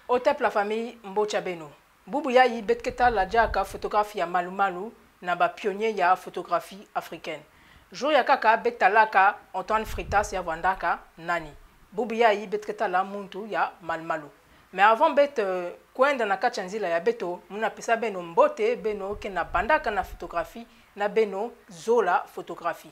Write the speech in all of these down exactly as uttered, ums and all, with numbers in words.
Au tep la famille Mbocha Beno. Boubou Yayi betketa la jaka photographie ya malu malu na ba pionnier ya photographie africaine. Jour ya kaka betalaka Antoine Fritas ya Wandaka nani. Boubou Yayi betketa la muntu ya malu malu. Mais avant bet uh, kwenda na kachanzila ya beto muna pesa beno mbote beno ke na bandaka na photographie na beno zola photographie.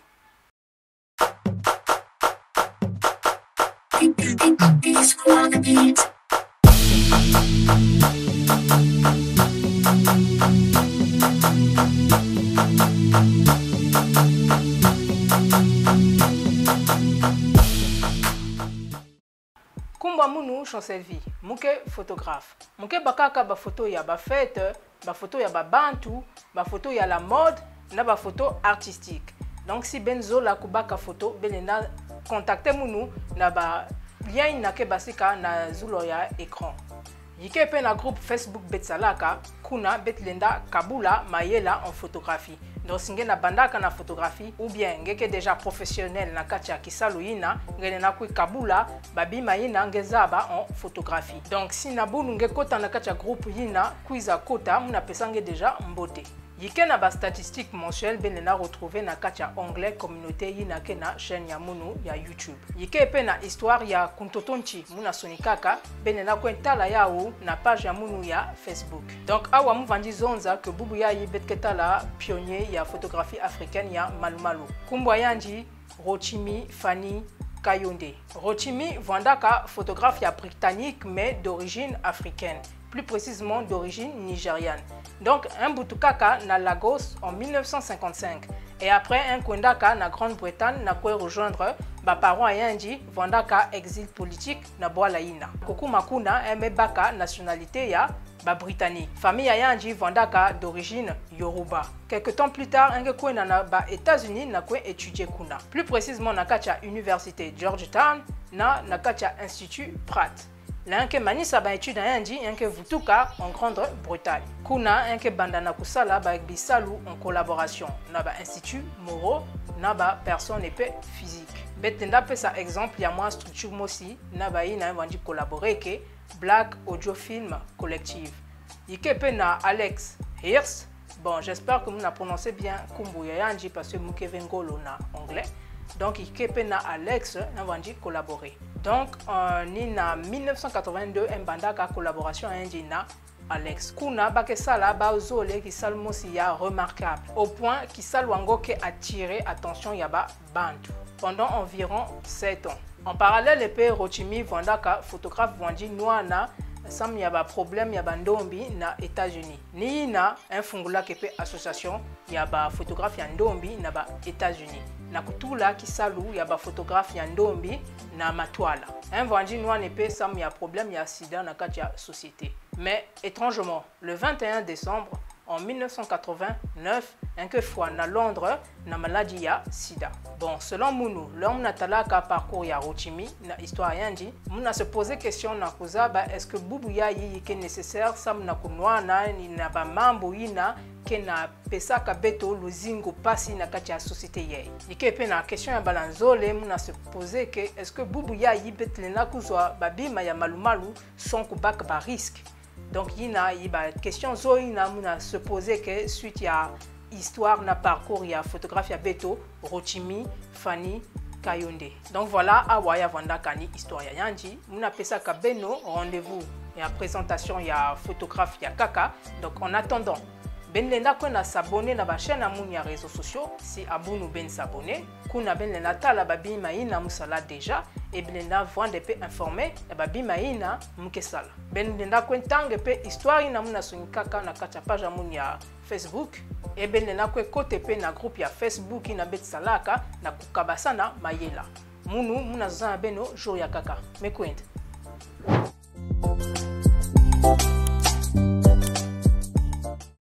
Kumba munu Chancellerie, muke photographe. Muke bakaka ba photo ya ba fête, ba photo ya ba bantu, ba photo ya la mode, na ba photo artistique. Donc si benzo la kubaka photo, belena contacte munu na ba lien na ke basika na zulo ya écran. Yike pe na groupe Facebook Betsalaka, kuna betlenda kabula mayela en photographie. Donc singe na bandaka na photographie ou bien ngeke déjà professionnel na katia kisalu ina ngene na kui kabula babi mayina ngezaba en photographie. Donc si na bunu nge kota na katia groupe yina kuiza kota muna pesange déjà mbote. Yike na ba statistique mensuelle benena retrouver na katia onglet communauté yina ke na chaîne ya munu ya YouTube. Yike pe na histoire ya kuntotonchi muna sonikaka benena kwentala yao na page ya munu ya Facebook. Donc awa muvandi zonza que Boubou Yayi betketa la pionnier ya photographie africaine ya malu malu. Kumbwa yanji Rochimi Fanny Kayonde. Rochimi Vandaka photographe ya britannique mais d'origine africaine, plus précisément d'origine nigériane. Donc un Boutoukaka na Lagos en mille neuf cent cinquante-cinq et après un Kwendaka na Grande-Bretagne na quoi rejoindre ba parents yandi Vandaka exil politique na Boalaina. Koku Makuna un baka nationalité ya ba britannique. Famille yandi Vandaka d'origine Yoruba. Quelques temps plus tard, un kwena na ba États-Unis na quoi étudier kuna. Plus précisément na kacha université Georgetown na na kacha institut Pratt. L'un que manisa ba étude indi un que vutuka en Grande-Bretagne. Kuna un que bandana kusala ba bisalu en collaboration na ba institut Moro na ba personne épée physique. Betenda pe sa exemple ya moi structure mosi na ba ina wandi collaborer ke Black Audio Film Collective. Yike pe na Alex Hirst. Bon, j'espère que vous n'a prononcé bien Kumbuya Yanji parce que muke vengolo na anglais. Donc il pe na Alex na wandi collaborer. Donc en mille neuf cent quatre-vingt-deux un bandaka collaboration indina Alex. Kuna bakesala baozole ki salmosi ya remarquable au point ki salwango ke attiré attention yaba bantu pendant environ sept ans. En parallèle epé Rochimi Vandaka photographe wandi noana sam yaba problème yaba ndombi na États-Unis. Ni na un fungula kepe association yaba photographe ya ndombi na ba États-Unis. Na kutula kisalu yaba photographe ya ndombi na matwala. Un vandi noa nepe sam ya problème ya sida na katia société. Mais étrangement, le vingt et un décembre en mille neuf cent quatre-vingt-neuf, un que fois na Londres na maladie ya sida. Bon, selon Mounou, l'homme natalaka parcours ya Rochimi na histoire yandi, muna se poser question na kuzaba est-ce que Boubou Yayi est nécessaire sam na kunwa na ni na ba mambo ina ke na pesaka beto luzingo pasi na kati ya société ye. Ike pe na question ya balanzole muna se poser que est-ce que Boubou Yayi betlena kuzwa babima ya malumalu sans kubaka ba risque. Donc yina yiba question zo ina muna se poser que suite ya histoire na parcours ya photographie ya beto Rochimi Fanny Kayonde. Donc voilà awa ya Vandaka ni histoire ya yanji muna pesaka beno rendez-vous ya présentation ya photographe ya kaka. Donc en attendant benlenda kwena s'abonner na ba chaîne amun ya réseaux sociaux si abunu ben s'abonner kuna benlenda tala babi maina musala déjà et benlenda vendre pe informer na babi maina mukesala benlenda kwentange pe histoire ina muna sunikaka na kacha page amun ya Facebook et benlenda kwe kote pe na groupe ya Facebook ina betsalaka na kukabasana mayela munu muna zana beno jour ya kaka mekwende.